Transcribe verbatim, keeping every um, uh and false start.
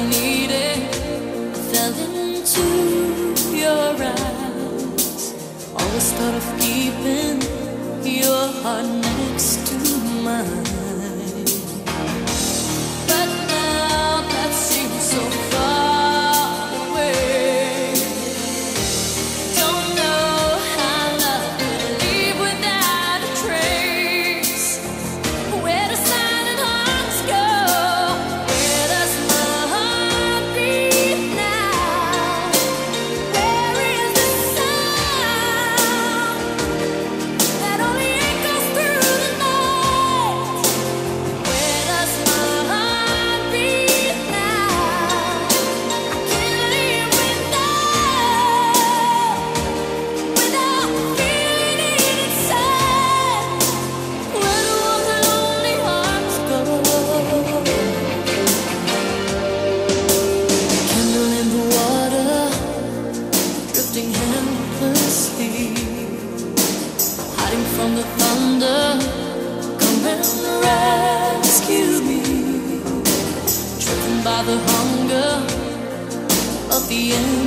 I needed. I fell into your eyes. Always thought of keeping your heart next to mine. But now that seems so far away. Don't know how love could leave without a trace. Where does silent hearts go? Where does my heart beat now? Where is the sound that only echoes through the night? Where does my heart beat now? I can't live without, without feeling it inside. Where do all the lonely hearts go? Candle in the water, drifting helplessly, hiding from the thunder. Come and rescue me, driven by the hunger of the end.